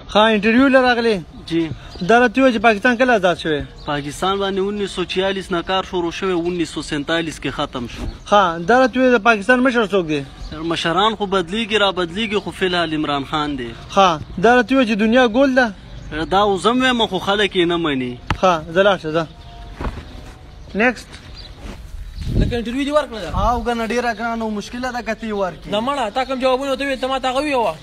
ها انټرویو لراغلی جی دا راته وایي چې پاکستان کله آزاد شوی؟ پاکستان باندې 1946 نه کار شروع شوی 1947 کې ختم شو. ها دا راته وایي د پاکستان مشر څوک دی؟ مشران خو بدلیږي را بدلیږي خو فی الحال عمران خان دی. ها دا راته وایي چې دنیا ګول ده؟ دا اوس هم وایم خو خلک یې نه مني. ها ځه لاړ شه ځه. نیکسټ لکه انټرویو دې ورکړه او ګنه ډېره ګرانه او مشکله ده که ته یې ورکړې. نه مړه تا کوم جوابونه ته ویل ته ما ته هغه وویوه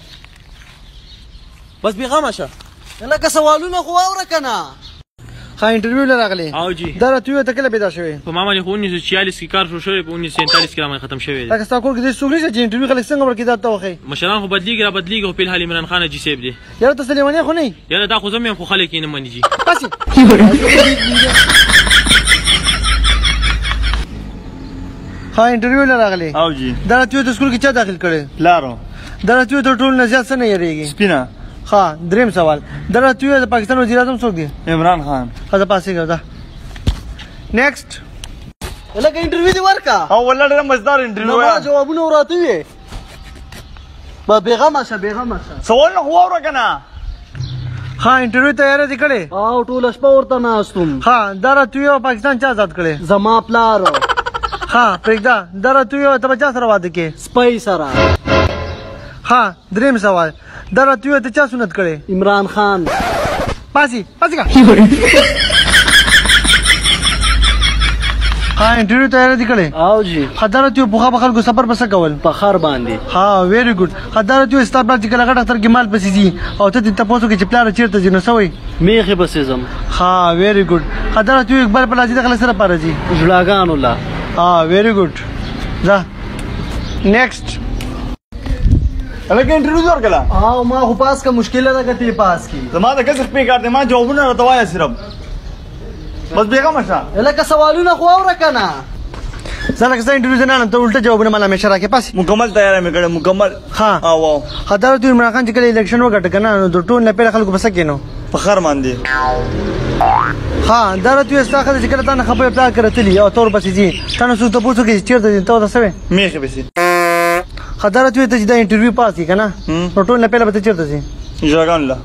بس بېغمه شه لکه سوالونه خو واوره که نه. ها انټرویو لراغلی او جی دا راته وایي ته کله پیدا شوی؟ په ما باندې خو 1946 کې کار شروع شوی په 1947 کې را باندې ختم شوی دی. لکه ستا کور کې داسې څوک نشته چې انټرویو خلک څنګه ورکړي دا ته وښایي؟ مشران خو بدلیږي را بدلیږي خو فی الحال عمران خان حاجي صاحب دی. یاره ته سلیماني خو نه یې؟ یاره دا خو زه یم خو خلک یې نه مني جي. بسې ها انټرویو لراغلی او جی دا راته وایي ته سکول کې چا داخل کړی؟ پلارو دا راته وایي تر ټولو نه زیات څه نه یېرېږي؟ سپینه ها دریم سوال دا راته وایي د پاکستان وزیر اعظم څوک دی؟ عمران خان. ښه زه پاسېږم ځه. نیکسټ لکه انټرویو دې ورکړه او والله ډېره مزدار انټرویو ما جوابونه وراته ویې بېغمه شه بېغمه شه. سوالونه خو واوره که نه. ها انټرویو تیاری دې کړې؟ او ټوله شپه ورته ناست وم. ها دا راته وایي پاکستان چا آزاد کړی؟ زما پلار ها پرېږده دا راته وایي ته به چا سره واده کې؟ سپی سره. ها دریم سوال دا راته وایي ته چا سنت کړی؟ عمران خان. پاسې پاسې ها انټرویو تیاری دې کړې؟ او جی ها دا راته وایي پخوا به خلکو سفر په څه کول؟ په خر باندې. ها ویری ګوډ. ها دا راته وایي ستا پلار چې کله غټ اختر کې مال پسې ځي او ته دې تپوس وکړې چې پلاره چېرته ځي نو څه وایي؟ میخې پسې ځم. ها ویری ګوډ. ها دا راته وایي اقبال په لازي د خلک سره پاره ځي؟ ژړاګانو له. ها ویری ګوډ. ځه نیکسټ لکه انټرویو دې ورکړه او ما خو پاس که مشکله ده که ته یې پاس کړي. زما د کسر پې کار دی ما جوابونه راته وایه صرف بس بېغمه شه. لکه سوالونه خو واوره که نه. زه لکه ستا انټرویو زه نه ته الټه جوابونه مله همیشه راکړې پاسې مکمل تیاری مې کړی مکمل. ها او ها دا راته عمران خان چې کله الیکشن وګټه که نه نو د ټول نه پیله خلکو په څه کېنو؟ په خر باندې. ها دا راته وایي ستا ښځه چې کله تا نه خبرې پلار کره تلي او ته ورپسې ځي تا نه څوک تپوس وکړي چې چېرته ځي ته ورته څه وایې؟ میخې پسې. ها دا راته وایي ته چې دا انټرویو پاس کړي که نه نو ټول نه پیله به ته چېرته ځې؟ ژړاګانو له.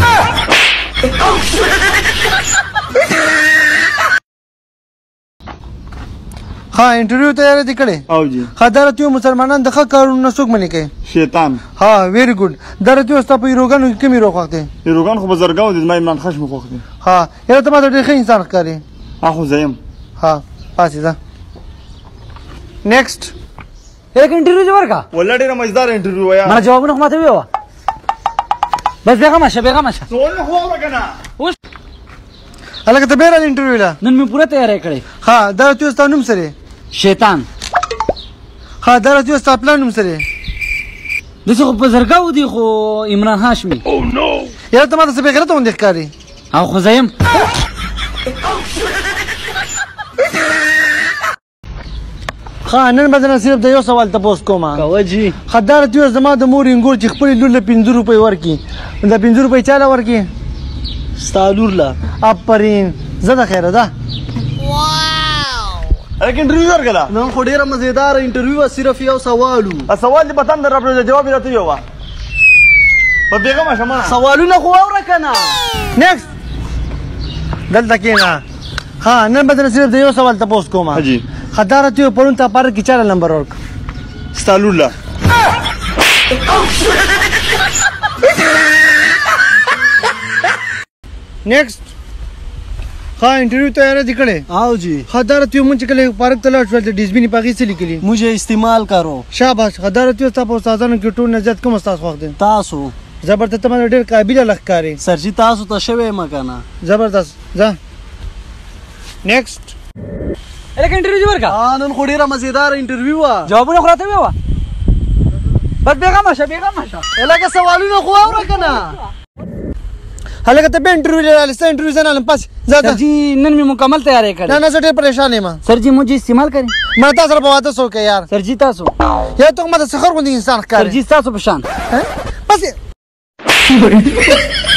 ها انټرویو تیاری دې کړې؟ او جی ها دا راته وایي مسلمانان د ښه کارونه څوک منې کوي؟ شیطان. ها ویری ګوډ. دا راته وایي ستا په هیروګانو کې کوم هیرو خوښ دی؟ هیروګان خو بزرګاو دي زما عمران خان مې خوښ دی. ها یاره ته ماته ډېر ښه انسان ښکارې. خو زه یم. ها پاسې ځه. نیکسټ لکه انټرویو دې ورکړه والله ډېره مزدار انټرویو وایه. ما جوابونه خو ماته ویوه بس بېغمه شه بېغمه شه. سوالونه خو واوره که نه. اوس هلکه ته بیا راغلې انټرویو له؟ نن مې پوره تیاری کړې. ها دا راته وایي ستا نوم څه دی؟ شیطان. ها دا راته وایي ستا پلار نوم څه دی؟ داسې خو په زرګاو دي خو عمران هاشمي. یاره ته ماته څه بېغیرته غوندې ښکارې. او خو زه یم. ها نن به درنه صرف د یو سوال تپوس کومه. کوه جي. ښه دا راته وایي زما د مور انګور چې خپلې لور له 5 روپۍ ورکړي د 5 روپۍ چا له ورکړي؟ ستا لور له. آفرین زه د خیره ده. لکه انټرویو ورکړه نن خو ډېره مزېداره انټرویو وه صرف یو سوال و. سوال دې په تن در راپرېږده جواب یې راته ویوه په بېغمه شه مه. سوالونه خو واوره که نه. نیکسټ دلته کښېنه. ها نن به درنه صرف د یو سوال تپوس کومه. جی ښه دا راته وایي پرون تا پارک کې چا له نمبر ورکړ؟ ستا لور له. نیکسټ ها انټرویو تیاری دې کړې؟ او جی ښه دا راته وایي مونږ چې کله پارک ته لاړ شول د ډسبین په هغې څه لیکلي؟ مجھے استعمال کرو. شاباش. ښه دا راته وایي ستا په استادانو کې ټول نه زیات کوم استاد خوښ دی؟ تاسو. زبردست ته ماته ډېر قابله لږ ښکارې. سرجي تاسو ته شوی یم که نه. زبردست ځه. نیکسټ لکه انټرویو دې ورکړه نن خو ډېره مزېداره انټرویو وه. جوابونه خو راته ویوه بس بېغمه شه بېغمه شه. لکه سوالونه خو واوره که نه. هلکه ته بیا انټرویو لرالې ستا انټرویو زه نه لم پاسې ځه سر جی نن مې مکمل تیاری کړې. نه زه ډېر پریشان یم. سر جی مجھے استعمال کریں. ما تا سره په واده څه وکړې یار؟ سر جی تاسو یا ته خو ماته سخر غوندې انسان ښکارې. سر جی تاسو په شان پاسې